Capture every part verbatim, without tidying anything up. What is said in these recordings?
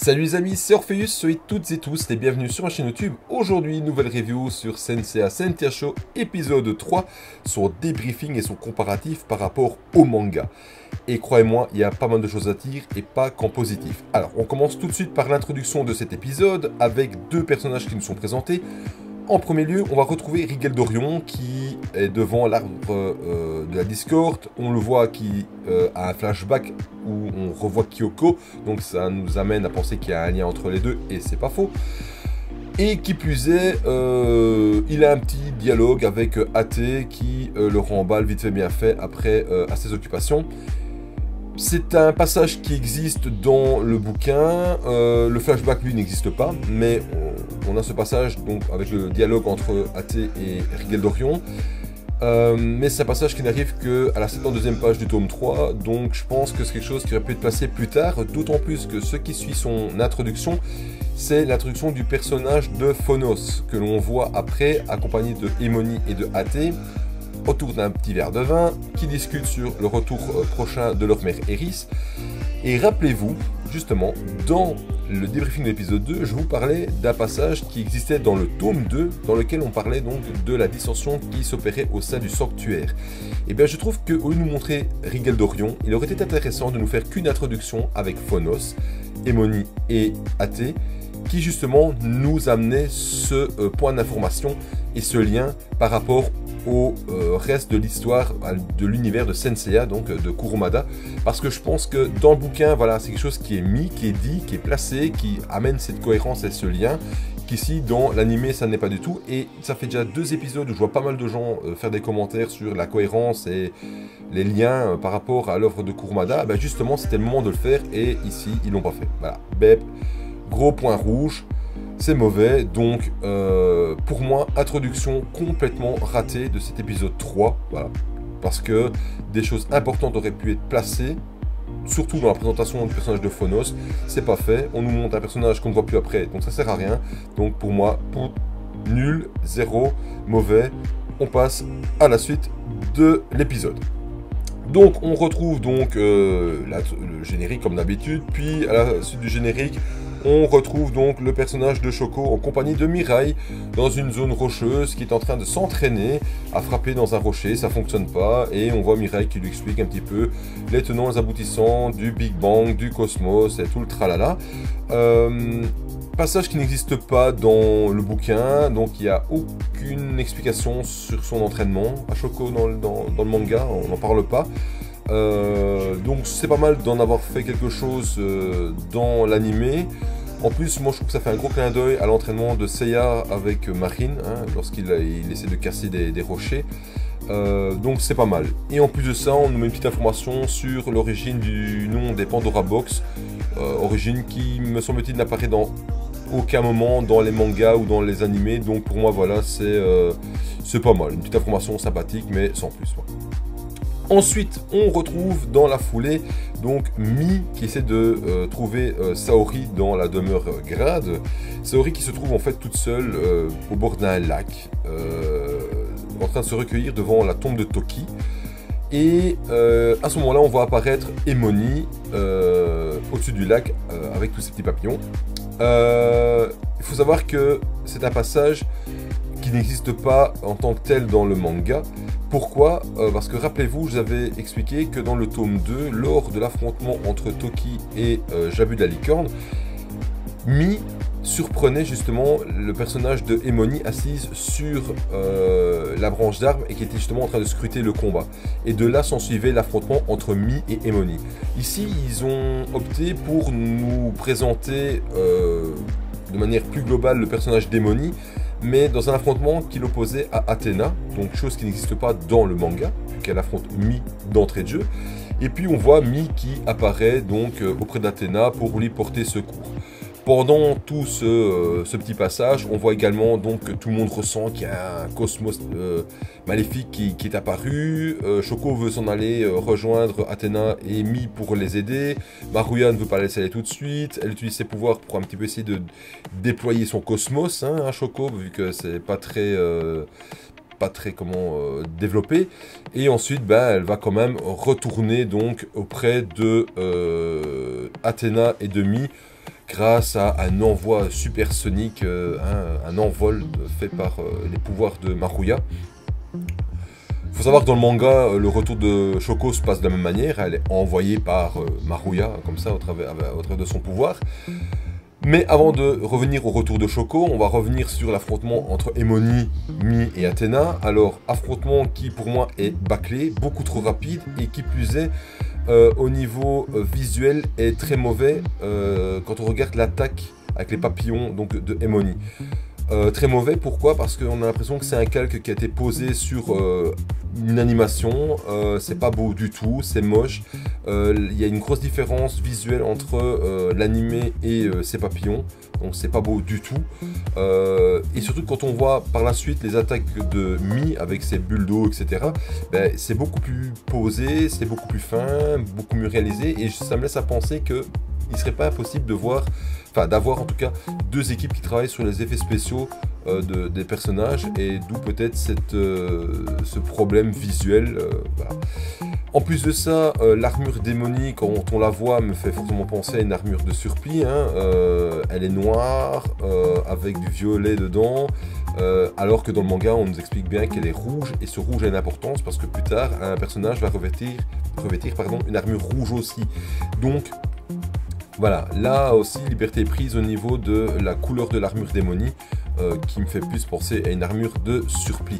Salut les amis, c'est Orpheus, soyez toutes et tous les bienvenus sur ma chaîne YouTube. Aujourd'hui, nouvelle review sur Senseiya Sentia Show épisode trois, son débriefing et son comparatif par rapport au manga. Et croyez-moi, il y a pas mal de choses à dire et pas qu'en positif. Alors, on commence tout de suite par l'introduction de cet épisode avec deux personnages qui nous sont présentés. En premier lieu, on va retrouver Rigel Dorion qui est devant l'arbre euh, de la Discord. On le voit qui euh, a un flashback où on revoit Kyoko. Donc ça nous amène à penser qu'il y a un lien entre les deux et c'est pas faux. Et qui plus est, euh, il a un petit dialogue avec Ate qui euh, le remballe vite fait bien fait après euh, à ses occupations. C'est un passage qui existe dans le bouquin, euh, le flashback lui n'existe pas, mais on, on a ce passage donc avec le dialogue entre Ate et Rigel Dorion. Euh, mais c'est un passage qui n'arrive qu'à la soixante-deuxième page du tome trois, donc je pense que c'est quelque chose qui aurait pu être placé plus tard, d'autant plus que ce qui suit son introduction, c'est l'introduction du personnage de Phonos, que l'on voit après, accompagné de Emony et de Ate, autour d'un petit verre de vin, qui discutent sur le retour prochain de leur mère Eris. Et rappelez-vous, justement, dans le débriefing de l'épisode deux, je vous parlais d'un passage qui existait dans le tome deux, dans lequel on parlait donc de la dissension qui s'opérait au sein du sanctuaire. Et bien je trouve qu'au lieu de nous montrer Rigel Dorion, il aurait été intéressant de nous faire qu'une introduction avec Phonos, Emony et Ate, qui justement nous amenait ce euh, point d'information et ce lien par rapport au euh, reste de l'histoire de l'univers de Senseiya, donc de Kurumada, parce que je pense que dans le bouquin, voilà, c'est quelque chose qui est mis, qui est dit, qui est placé, qui amène cette cohérence et ce lien, qu'ici dans l'animé ça n'est pas du tout, et ça fait déjà deux épisodes où je vois pas mal de gens euh, faire des commentaires sur la cohérence et les liens euh, par rapport à l'œuvre de Kurumada. Ben justement c'était le moment de le faire, et ici ils l'ont pas fait, voilà, bep, gros point rouge. C'est mauvais, donc euh, pour moi, introduction complètement ratée de cet épisode trois, voilà, parce que des choses importantes auraient pu être placées, surtout dans la présentation du personnage de Phonos, c'est pas fait, on nous montre un personnage qu'on ne voit plus après, donc ça sert à rien, donc pour moi, pour nul, zéro, mauvais, on passe à la suite de l'épisode. Donc on retrouve donc euh, la, le générique comme d'habitude, puis à la suite du générique, on retrouve donc le personnage de Shoko en compagnie de Mirai dans une zone rocheuse qui est en train de s'entraîner à frapper dans un rocher, ça fonctionne pas, et on voit Mirai qui lui explique un petit peu les tenants et les aboutissants du Big Bang, du cosmos et tout le tralala. Euh, passage qui n'existe pas dans le bouquin, donc il n'y a aucune explication sur son entraînement à Shoko dans, dans, dans le manga, on n'en parle pas. Euh, donc c'est pas mal d'en avoir fait quelque chose euh, dans l'animé. En plus, moi je trouve que ça fait un gros clin d'œil à l'entraînement de Seiya avec Marine, hein, lorsqu'il il essaie de casser des, des rochers. Euh, donc c'est pas mal. Et en plus de ça, on nous met une petite information sur l'origine du nom des Pandora Box, euh, origine qui, me semble-t-il, n'apparaît dans aucun moment dans les mangas ou dans les animés. Donc pour moi, voilà, c'est euh, c'est pas mal. Une petite information sympathique, mais sans plus. Voilà. Ensuite, on retrouve dans la foulée donc Mi qui essaie de euh, trouver euh, Saori dans la demeure euh, Grade. Saori qui se trouve en fait toute seule euh, au bord d'un lac, euh, en train de se recueillir devant la tombe de Toki. Et euh, à ce moment-là, on voit apparaître Emony euh, au-dessus du lac euh, avec tous ces petits papillons. Euh, il faut savoir que c'est un passage qui n'existe pas en tant que tel dans le manga. Pourquoi ? euh, Parce que rappelez-vous, je vous avais expliqué que dans le tome deux, lors de l'affrontement entre Toki et euh, Jabu de la licorne, Mi surprenait justement le personnage de Emony assise sur euh, la branche d'arbre et qui était justement en train de scruter le combat. Et de là s'en suivait l'affrontement entre Mi et Emony. Ici, ils ont opté pour nous présenter euh, de manière plus globale le personnage d'Emony, mais dans un affrontement qui l'opposait à Athéna, donc chose qui n'existe pas dans le manga, puisqu'elle affronte Mi d'entrée de jeu. Et puis on voit Mi qui apparaît donc euh, auprès d'Athéna pour lui porter secours. Pendant tout ce, euh, ce petit passage, on voit également donc que tout le monde ressent qu'il y a un cosmos euh, maléfique qui, qui est apparu. Euh, Shoko veut s'en aller euh, rejoindre Athéna et Mi pour les aider. Maruya ne veut pas la laisser aller tout de suite. Elle utilise ses pouvoirs pour un petit peu essayer de déployer son cosmos, hein, hein, Shoko, vu que c'est pas très... Euh, pas très comment euh, développé, et ensuite ben, elle va quand même retourner donc auprès de euh, Athéna et de Mi grâce à un envoi supersonique, euh, hein, un envol fait par euh, les pouvoirs de Maruya. Il faut savoir que dans le manga, le retour de Shoko se passe de la même manière. Elle est envoyée par euh, Maruya, comme ça, au travers, au travers de son pouvoir. Mais avant de revenir au retour de Shoko, on va revenir sur l'affrontement entre Emony, Mi et Athéna. Alors, affrontement qui pour moi est bâclé, beaucoup trop rapide, et qui plus est, euh, au niveau euh, visuel, est très mauvais euh, quand on regarde l'attaque avec les papillons donc, de Emony. Euh, très mauvais, pourquoi? Parce qu'on a l'impression que c'est un calque qui a été posé sur euh, une animation, euh, c'est pas beau du tout, c'est moche, il euh, y a une grosse différence visuelle entre euh, l'animé et euh, ces papillons, donc c'est pas beau du tout, euh, et surtout quand on voit par la suite les attaques de Mi avec ses bulles d'eau, et cetera, ben, c'est beaucoup plus posé, c'est beaucoup plus fin, beaucoup mieux réalisé, et ça me laisse à penser que il serait pas impossible de voir, enfin d'avoir en tout cas deux équipes qui travaillent sur les effets spéciaux euh, de, des personnages, et d'où peut-être cette euh, ce problème visuel. Euh, voilà. En plus de ça, euh, l'armure d'Emony, quand on la voit, me fait fortement penser à une armure de Surplis. Hein. Euh, elle est noire, euh, avec du violet dedans, euh, alors que dans le manga, on nous explique bien qu'elle est rouge, et ce rouge a une importance parce que plus tard, un personnage va revêtir, revêtir pardon, une armure rouge aussi. Donc, voilà, là aussi, liberté est prise au niveau de la couleur de l'armure d'Emony, euh, qui me fait plus penser à une armure de Surplis.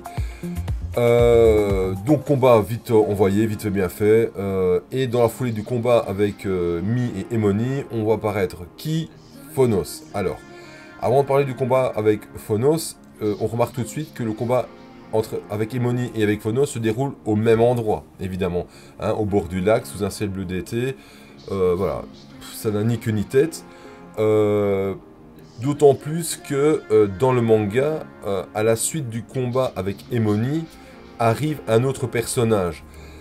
Euh, donc combat vite envoyé, vite fait bien fait, euh, et dans la foulée du combat avec euh, Mi et Emony, on va apparaître qui? Phonos. Alors, avant de parler du combat avec Phonos, euh, on remarque tout de suite que le combat entre, avec Emony et avec Phonos se déroule au même endroit, évidemment, hein, au bord du lac, sous un ciel bleu d'été. Euh, voilà, ça n'a ni queue ni tête. Euh, D'autant plus que euh, dans le manga, euh, à la suite du combat avec Emony, arrive un autre personnage.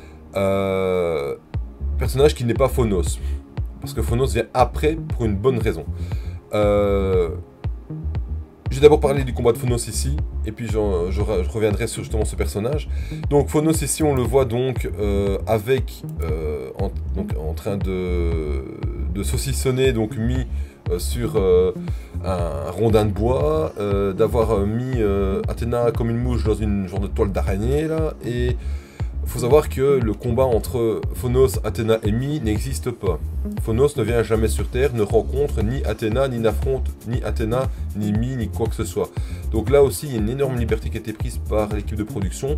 Euh, personnage qui n'est pas Phonos. Parce que Phonos vient après pour une bonne raison. Euh, je vais d'abord parler du combat de Phonos ici, et puis je, je, je reviendrai sur justement ce personnage. Donc Phonos ici, on le voit donc euh, avec, euh, en, donc, en train de, de saucissonner donc Mi euh, sur euh, un rondin de bois, euh, d'avoir euh, mis euh, Athéna comme une mouche dans une genre de toile d'araignée là, et il faut savoir que le combat entre Phonos, Athéna et Mi n'existe pas. Phonos ne vient jamais sur Terre, ne rencontre ni Athéna, ni n'affronte ni Athéna, ni Mi, ni quoi que ce soit. Donc là aussi, il y a une énorme liberté qui a été prise par l'équipe de production.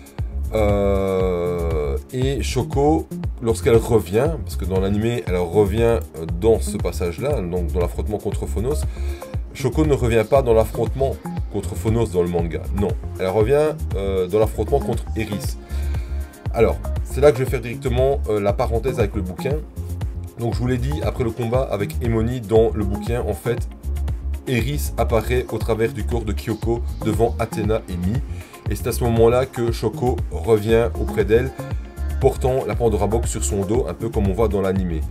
Euh, et Shoko, lorsqu'elle revient, parce que dans l'animé, elle revient dans ce passage-là, donc dans l'affrontement contre Phonos, Shoko ne revient pas dans l'affrontement contre Phonos dans le manga, non. Elle revient euh, dans l'affrontement contre Eris. Alors, c'est là que je vais faire directement euh, la parenthèse avec le bouquin. Donc je vous l'ai dit, après le combat avec Emony dans le bouquin, en fait, Eris apparaît au travers du corps de Kyoko devant Athéna et Mi. Et c'est à ce moment-là que Shoko revient auprès d'elle, portant la Pandora Box sur son dos, un peu comme on voit dans l'animé.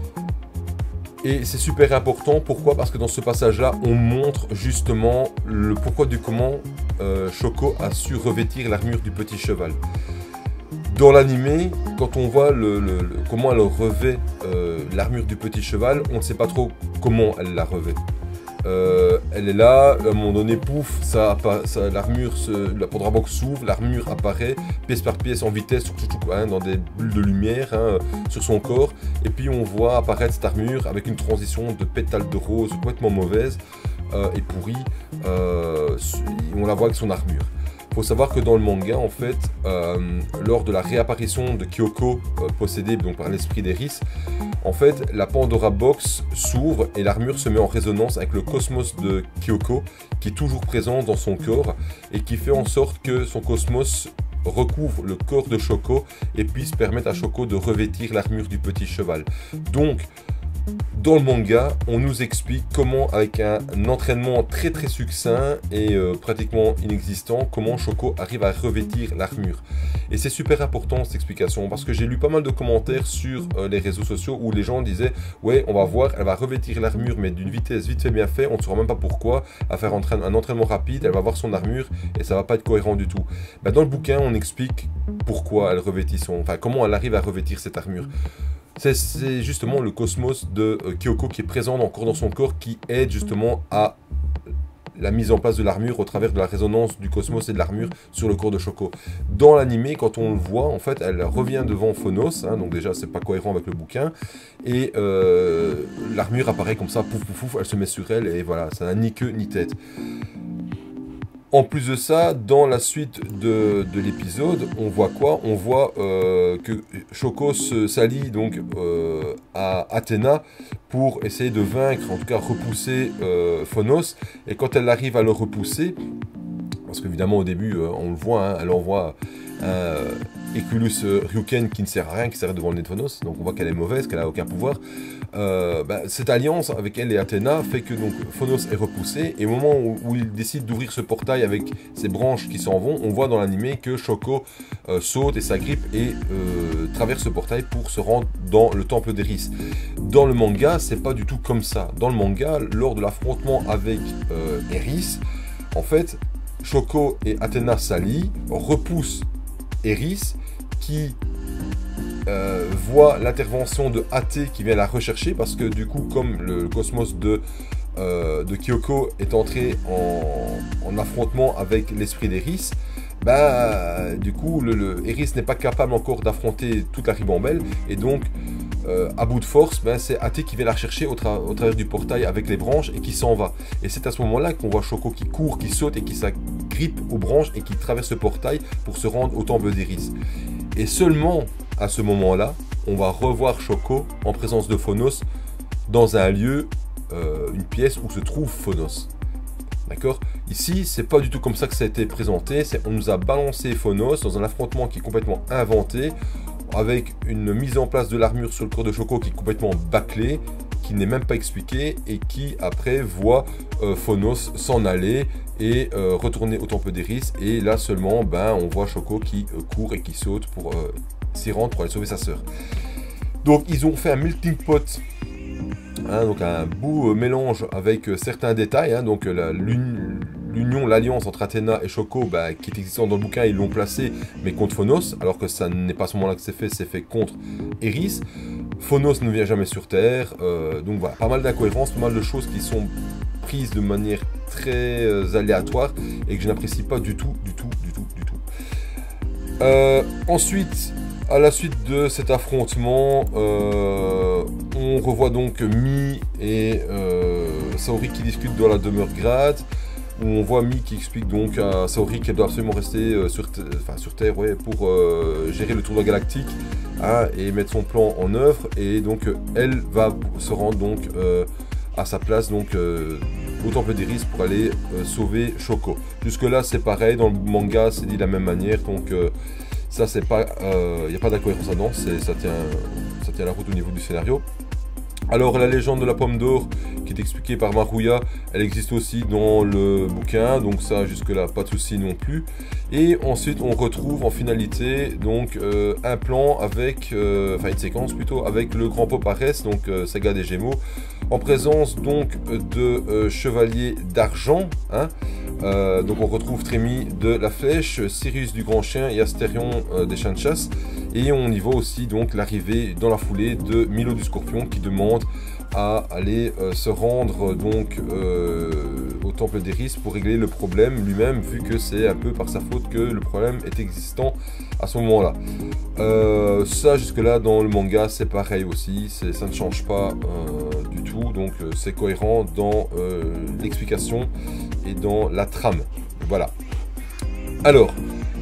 Et c'est super important, pourquoi? Parce que dans ce passage-là, on montre justement le pourquoi du comment euh, Shoko a su revêtir l'armure du petit cheval. Dans l'animé, quand on voit le, le, le, comment elle revêt euh, l'armure du petit cheval, on ne sait pas trop comment elle la revêt. Euh, elle est là, à un moment donné, pouf, ça, ça, l'armure, la Pandora Box s'ouvre, l'armure apparaît, pièce par pièce, en vitesse, hein, dans des bulles de lumière, hein, sur son corps, et puis on voit apparaître cette armure avec une transition de pétales de rose complètement mauvaise euh, et pourrie, euh, on la voit avec son armure. Il faut savoir que dans le manga, en fait, euh, lors de la réapparition de Kyoko, euh, possédée donc par l'esprit d'Eris, en fait, la Pandora Box s'ouvre et l'armure se met en résonance avec le cosmos de Kyoko, qui est toujours présent dans son corps, et qui fait en sorte que son cosmos recouvre le corps de Shoko et puisse permettre à Shoko de revêtir l'armure du petit cheval. Donc, dans le manga, on nous explique comment, avec un entraînement très très succinct et euh, pratiquement inexistant, comment Shoko arrive à revêtir l'armure. Et c'est super important cette explication, parce que j'ai lu pas mal de commentaires sur euh, les réseaux sociaux où les gens disaient « Ouais, on va voir, elle va revêtir l'armure, mais d'une vitesse vite fait bien fait, on ne saura même pas pourquoi, à faire un entraînement rapide, elle va voir son armure et ça va pas être cohérent du tout. » Ben, dans le bouquin, on explique pourquoi elle revêtit son... Enfin, comment elle arrive à revêtir cette armure. C'est justement le cosmos de euh, Kyoko qui est présent encore dans son corps, qui aide justement à la mise en place de l'armure au travers de la résonance du cosmos et de l'armure sur le corps de Shoko. Dans l'animé, quand on le voit, en fait, elle revient devant Phonos, hein, donc déjà c'est pas cohérent avec le bouquin, et euh, l'armure apparaît comme ça, pouf pouf pouf, elle se met sur elle, et voilà, ça n'a ni queue ni tête. En plus de ça, dans la suite de, de l'épisode, on voit quoi? On voit euh, que Shoko s'allie donc euh, à Athéna pour essayer de vaincre, en tout cas repousser euh, Phonos. Et quand elle arrive à le repousser, parce qu'évidemment au début euh, on le voit, hein, elle envoie un Eculus euh, Ryuken qui ne sert à rien, qui sert devant le nez de Phonos, donc on voit qu'elle est mauvaise, qu'elle n'a aucun pouvoir. Euh, bah, cette alliance avec elle et Athéna fait que donc Phonos est repoussé, et au moment où, où il décide d'ouvrir ce portail avec ses branches qui s'en vont, on voit dans l'animé que Shoko euh, saute et s'agrippe et euh, traverse ce portail pour se rendre dans le temple d'Eris. Dans le manga, c'est pas du tout comme ça. Dans le manga, lors de l'affrontement avec euh, Eris, en fait, Shoko et Athéna s'allient, repoussent Eris, qui euh, voit l'intervention de Athé qui vient la rechercher, parce que du coup, comme le, le cosmos de, euh, de Kyoko est entré en, en affrontement avec l'esprit d'Eris, bah, du coup, le, le Eris n'est pas capable encore d'affronter toute la ribambelle, et donc, euh, à bout de force, ben, c'est Athé qui vient la rechercher au, tra au travers du portail avec les branches et qui s'en va. Et c'est à ce moment-là qu'on voit Shoko qui court, qui saute et qui s'agrippe aux branches et qui traverse le portail pour se rendre au temple d'Eris. Et seulement à ce moment-là, on va revoir Shoko en présence de Phonos dans un lieu, euh, une pièce où se trouve Phonos. D'accord? Ici, c'est pas du tout comme ça que ça a été présenté. On nous a balancé Phonos dans un affrontement qui est complètement inventé, avec une mise en place de l'armure sur le corps de Shoko qui est complètement bâclée, qui n'est même pas expliquée, et qui après voit euh, Phonos s'en aller et euh, retourner au temple d'Eris. Et là seulement, ben, on voit Shoko qui euh, court et qui saute pour euh, s'y rendre pour aller sauver sa sœur. Donc ils ont fait un melting pot. Hein, donc un beau euh, mélange avec euh, certains détails, hein, donc euh, l'union, l'alliance entre Athéna et Shoko, bah, qui est existante dans le bouquin, ils l'ont placé, mais contre Phonos, alors que ça n'est pas à ce moment-là que c'est fait, c'est fait contre Eris. Phonos ne vient jamais sur Terre, euh, donc voilà, pas mal d'incohérences, pas mal de choses qui sont prises de manière très euh, aléatoire et que je n'apprécie pas du tout, du tout, du tout, du tout. Euh, ensuite, à la suite de cet affrontement, euh, on revoit donc Mi et euh, Saori qui discutent dans la demeure Grade, où on voit Mi qui explique donc à Saori qu'elle doit absolument rester euh, sur, enfin, sur Terre, ouais, pour euh, gérer le tournoi galactique, hein, et mettre son plan en œuvre, et donc euh, elle va se rendre donc euh, à sa place donc euh, au temple d'Eris pour aller euh, sauver Shoko. Jusque là c'est pareil, dans le manga c'est dit de la même manière, donc euh, ça, c'est pas, il euh, n'y a pas d'incohérence là-dedans, ça tient, ça tient la route au niveau du scénario. Alors, la légende de la pomme d'or, qui est expliquée par Maruya, elle existe aussi dans le bouquin, donc ça, jusque-là, pas de souci non plus. Et ensuite, on retrouve en finalité, donc, euh, un plan avec, euh, enfin, une séquence plutôt, avec le grand Pop Arès, donc, euh, saga des Gémeaux, en présence, donc, de euh, Chevalier d'Argent, hein. Euh, donc on retrouve Trémy de la Flèche, Sirius du Grand Chien et Astérion euh, des Chiens de Chasse. Et on y voit aussi donc l'arrivée dans la foulée de Milo du Scorpion qui demande à aller euh, se rendre donc euh, au temple d'Eris pour régler le problème lui-même, vu que c'est un peu par sa faute que le problème est existant à ce moment-là. Euh, ça jusque là dans le manga c'est pareil aussi, ça ne change pas euh, du tout, donc euh, c'est cohérent dans euh, l'explication et dans la trame. Voilà. Alors,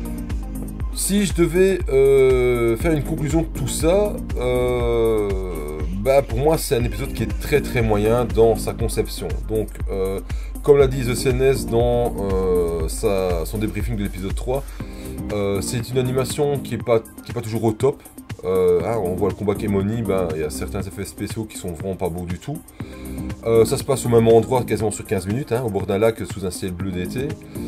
si je devais euh, faire une conclusion de tout ça, euh, bah pour moi c'est un épisode qui est très très moyen dans sa conception. Donc, euh, comme l'a dit The C N S dans euh, sa, son débriefing de l'épisode trois, euh, c'est une animation qui n'est pas, qui est pas toujours au top. Euh, hein, on voit le combat Kemoni, ben, il y a certains effets spéciaux qui sont vraiment pas beaux du tout. Euh, ça se passe au même endroit, quasiment sur quinze minutes, hein, au bord d'un lac sous un ciel bleu d'été.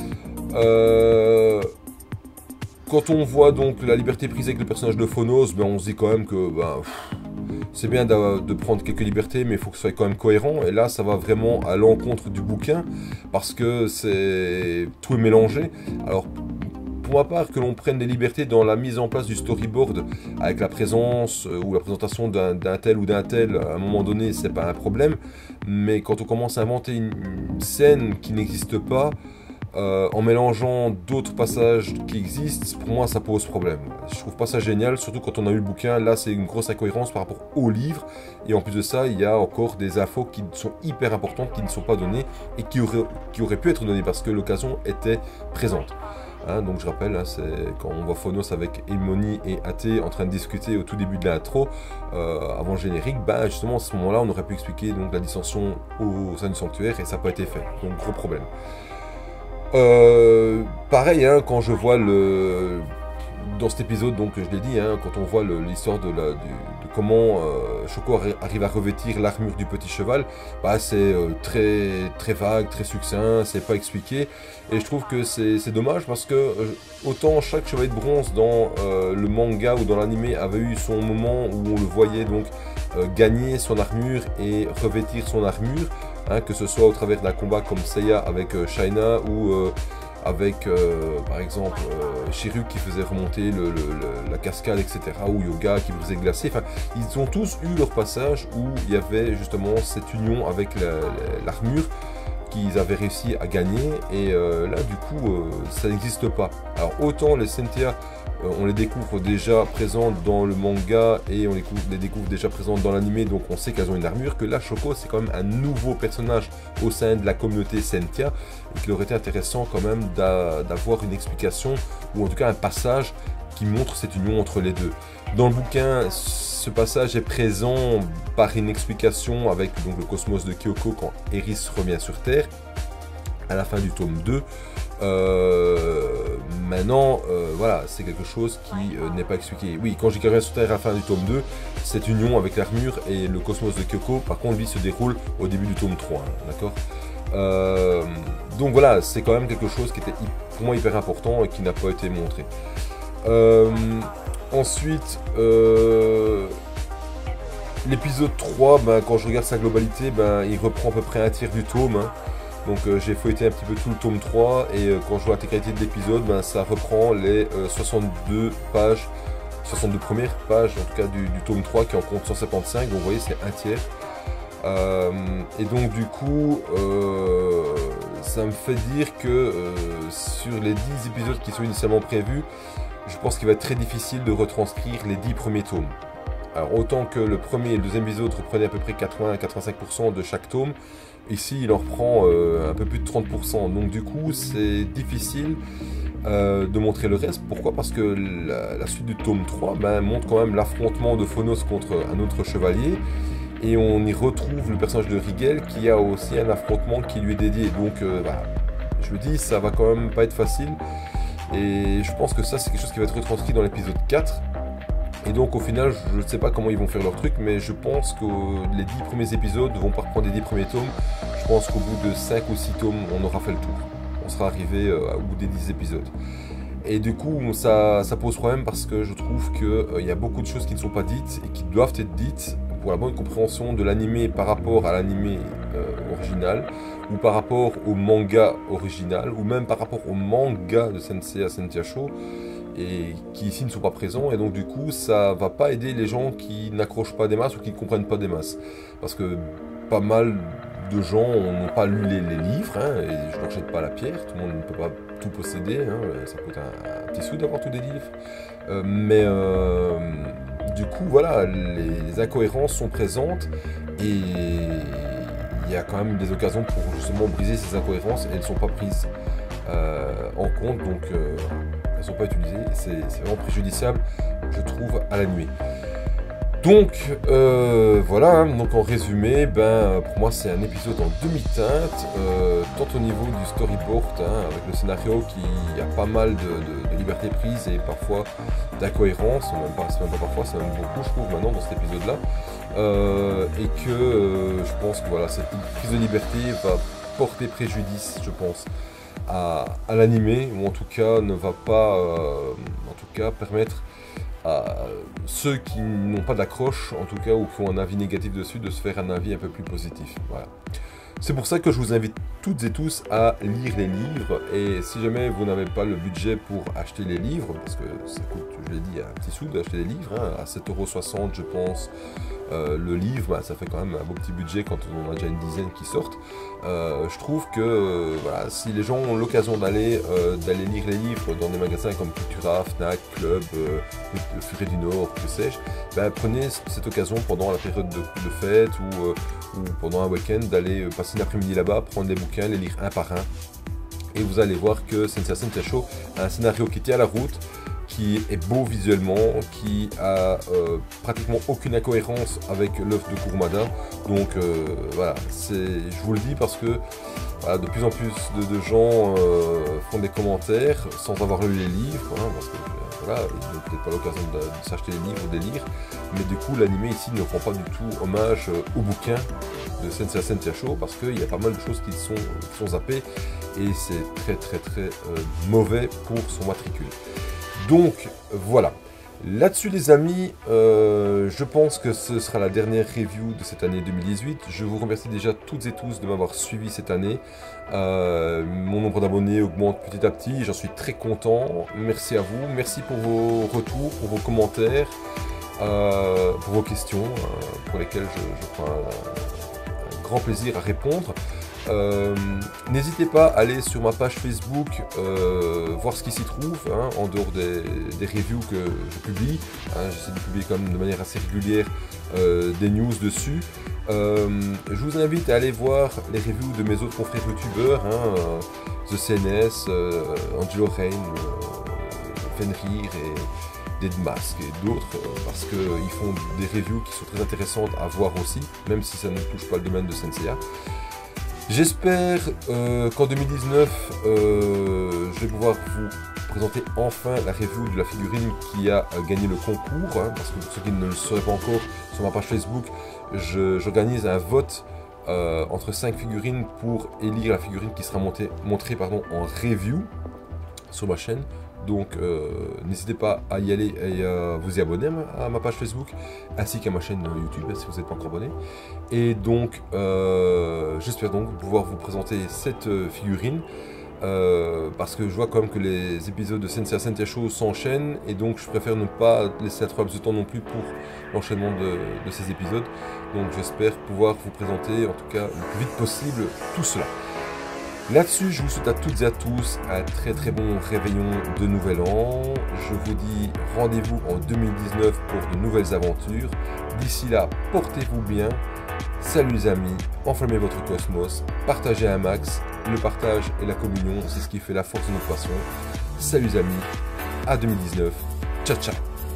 Euh, quand on voit donc la liberté prise avec le personnage de Phonos, ben, on se dit quand même que ben, c'est bien de, de prendre quelques libertés, mais il faut que ce soit quand même cohérent. Et là, ça va vraiment à l'encontre du bouquin, parce que c'est tout est mélangé. Alors, pour ma part, que l'on prenne des libertés dans la mise en place du storyboard, avec la présence euh, ou la présentation d'un tel ou d'un tel, à un moment donné, c'est pas un problème. Mais quand on commence à inventer une, une scène qui n'existe pas, Euh, en mélangeant d'autres passages qui existent, pour moi ça pose problème. Je trouve pas ça génial, surtout quand on a eu le bouquin. Là c'est une grosse incohérence par rapport au livre, et en plus de ça il y a encore des infos qui sont hyper importantes, qui ne sont pas données et qui auraient, qui auraient pu être données parce que l'occasion était présente. Hein, donc je rappelle, hein, c'est quand on voit Phonos avec Emony et Athé en train de discuter au tout début de l'intro, euh, avant le générique, bah justement à ce moment-là on aurait pu expliquer donc la dissension au sein du sanctuaire, et ça n'a pas été fait, donc gros problème. Euh, pareil, hein, quand je vois le... Dans cet épisode, donc je l'ai dit, hein, quand on voit l'histoire de, la, du, de comment euh, Shoko arrive à revêtir l'armure du petit cheval, bah, c'est euh, très, très vague, très succinct, c'est pas expliqué. Et je trouve que c'est dommage parce que euh, autant chaque chevalier de bronze dans euh, le manga ou dans l'anime avait eu son moment où on le voyait donc euh, gagner son armure et revêtir son armure, hein, que ce soit au travers d'un combat comme Seiya avec euh, Shaina ou euh, avec euh, par exemple euh, Shiru qui faisait remonter le, le, le, la cascade, et cetera, ou Yoga qui faisait glacer. Enfin, ils ont tous eu leur passage où il y avait justement cette union avec l'armure qu'ils avaient réussi à gagner, et euh, là du coup euh, ça n'existe pas. Alors autant les Sentia, euh, on les découvre déjà présentes dans le manga et on les, les découvre déjà présentes dans l'anime, donc on sait qu'elles ont une armure, que là Shoko c'est quand même un nouveau personnage au sein de la communauté Sentia, et qu'il aurait été intéressant quand même d'avoir une explication, ou en tout cas un passage qui montre cette union entre les deux. Dans le bouquin, ce passage est présent par une explication avec donc, le cosmos de Kyoko quand Eris revient sur Terre, à la fin du tome deux. Euh, maintenant, euh, voilà, c'est quelque chose qui euh, n'est pas expliqué. Oui, quand j'y revient sur Terre à la fin du tome deux, cette union avec l'armure et le cosmos de Kyoko, par contre, lui, se déroule au début du tome trois, hein, d'accord. Euh, donc voilà, c'est quand même quelque chose qui était pour moi hyper important et qui n'a pas été montré. Euh, ensuite, euh, l'épisode trois, ben, quand je regarde sa globalité, ben, il reprend à peu près un tiers du tome. Hein. Donc euh, j'ai feuilleté un petit peu tout le tome trois, et euh, quand je vois l'intégralité de l'épisode, ben, ça reprend les euh, soixante-deux pages, soixante-deux premières pages en tout cas du, du tome trois qui en compte cent soixante-quinze, donc vous voyez c'est un tiers. Euh, et donc du coup, euh, ça me fait dire que euh, sur les dix épisodes qui sont initialement prévus, je pense qu'il va être très difficile de retranscrire les dix premiers tomes. Alors autant que le premier et le deuxième épisode reprenaient à peu près quatre-vingts à quatre-vingt-cinq pour cent de chaque tome, ici il en reprend euh, un peu plus de trente pour cent. Donc du coup c'est difficile euh, de montrer le reste. Pourquoi? Parce que la, la suite du tome trois ben, montre quand même l'affrontement de Phonos contre un autre chevalier. Et on y retrouve le personnage de Rigel qui a aussi un affrontement qui lui est dédié. Donc euh, bah, je me dis ça va quand même pas être facile. Et je pense que ça c'est quelque chose qui va être retranscrit dans l'épisode quatre. Et donc au final je ne sais pas comment ils vont faire leur truc, mais je pense que les dix premiers épisodes vont pas reprendre les dix premiers tomes. Je pense qu'au bout de cinq ou six tomes on aura fait le tour. On sera arrivé euh, au bout des dix épisodes. Et du coup ça, ça pose problème parce que je trouve qu'il euh, y a beaucoup de choses qui ne sont pas dites et qui doivent être dites pour la bonne compréhension de l'anime par rapport à l'anime euh, original, ou par rapport au manga original, ou même par rapport au manga de Sensei Sentia Show, et qui ici ne sont pas présents, et donc du coup ça va pas aider les gens qui n'accrochent pas des masses ou qui ne comprennent pas des masses, parce que pas mal de gens n'ont pas lu les, les livres, hein, et je ne leur jette pas la pierre, tout le monde ne peut pas tout posséder, hein, ça coûte un, un petit sou d'avoir tous des livres, euh, mais euh, du coup voilà, les, les incohérences sont présentes, et il y a quand même des occasions pour justement briser ces incohérences, et elles ne sont pas prises euh, en compte, donc euh, elles ne sont pas utilisées, c'est vraiment préjudiciable, je trouve, à la nuit. Donc euh, voilà, donc en résumé, ben, pour moi c'est un épisode en demi-teinte, euh, tant au niveau du storyboard, hein, avec le scénario qui a pas mal de, de, de liberté prise et parfois d'incohérence, même pas, même pas parfois, c'est même beaucoup je trouve maintenant dans cet épisode-là, euh, et que euh, je pense que voilà, cette prise de liberté va porter préjudice, je pense, à, à l'animé, ou en tout cas ne va pas, euh, en tout cas permettre à ceux qui n'ont pas d'accroche, en tout cas, ou qui ont un avis négatif dessus, de se faire un avis un peu plus positif. Voilà. C'est pour ça que je vous invite toutes et tous à lire les livres, et si jamais vous n'avez pas le budget pour acheter les livres, parce que ça coûte, je l'ai dit, un petit sou d'acheter les livres, hein, à sept euros soixante je pense, euh, le livre, bah, ça fait quand même un beau petit budget quand on a déjà une dizaine qui sortent. Euh, je trouve que euh, voilà, si les gens ont l'occasion d'aller euh, d'aller lire les livres dans des magasins comme Cultura, Fnac, Club, euh, Furet du Nord, que sais-je, bah, prenez cette occasion pendant la période de, de fête ou, euh, ou pendant un week-end d'aller passer une après-midi là-bas, prendre des bouquins, les lire un par un, et vous allez voir que Sensei Sentai Show a un scénario qui tient la route, qui est beau visuellement, qui a euh, pratiquement aucune incohérence avec l'œuvre de Kurumada. Donc euh, voilà, je vous le dis parce que voilà, de plus en plus de, de gens euh, font des commentaires sans avoir lu les livres, hein, parce que euh, voilà, ils n'ont peut-être pas l'occasion de, de s'acheter les livres ou des livres, mais du coup l'anime ici ne rend pas du tout hommage euh, au bouquin de Sensei Sentai Show, parce qu'il y a pas mal de choses qui sont, qui sont zappées, et c'est très très très euh, mauvais pour son matricule. Donc voilà, là-dessus les amis, euh, je pense que ce sera la dernière review de cette année deux mille dix-huit. Je vous remercie déjà toutes et tous de m'avoir suivi cette année. Euh, mon nombre d'abonnés augmente petit à petit, j'en suis très content. Merci à vous, merci pour vos retours, pour vos commentaires, euh, pour vos questions, euh, pour lesquelles je, je prends un, un grand plaisir à répondre. Euh, N'hésitez pas à aller sur ma page Facebook, euh, voir ce qui s'y trouve, hein, en dehors des, des reviews que je publie. Hein, j'essaie de publier quand même de manière assez régulière euh, des news dessus. Euh, je vous invite à aller voir les reviews de mes autres confrères youtubeurs, hein, euh, The C N S, euh, Angelo Rain, euh, Fenrir et Deadmask et d'autres, euh, parce qu'ils font des reviews qui sont très intéressantes à voir aussi, même si ça ne touche pas le domaine de Sensei. J'espère euh, qu'en deux mille dix-neuf, euh, je vais pouvoir vous présenter enfin la review de la figurine qui a euh, gagné le concours, hein, parce que pour ceux qui ne le sauraient pas encore, sur ma page Facebook, j'organise un vote euh, entre cinq figurines pour élire la figurine qui sera montée, montrée pardon, en review sur ma chaîne. Donc euh, n'hésitez pas à y aller et à vous y abonner à ma, à ma page Facebook, ainsi qu'à ma chaîne YouTube si vous n'êtes pas encore abonné. Et donc euh, j'espère donc pouvoir vous présenter cette euh, figurine, euh, parce que je vois quand même que les épisodes de Sensei Sentai Show s'enchaînent, et donc je préfère ne pas laisser trop de temps non plus pour l'enchaînement de, de ces épisodes. Donc j'espère pouvoir vous présenter en tout cas le plus vite possible tout cela. Là-dessus, je vous souhaite à toutes et à tous un très très bon réveillon de Nouvel An. Je vous dis rendez-vous en deux mille dix-neuf pour de nouvelles aventures. D'ici là, portez-vous bien. Salut les amis, enflammez votre cosmos, partagez un max. Le partage et la communion, c'est ce qui fait la force de notre passion. Salut les amis, à deux mille dix-neuf. Ciao ciao.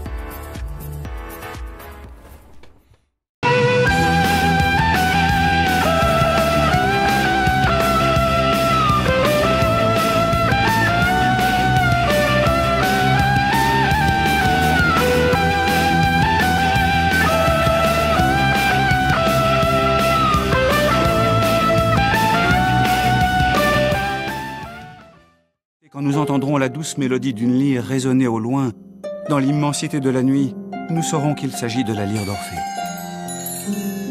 Quand nous entendrons la douce mélodie d'une lyre résonner au loin, dans l'immensité de la nuit, nous saurons qu'il s'agit de la lyre d'Orphée.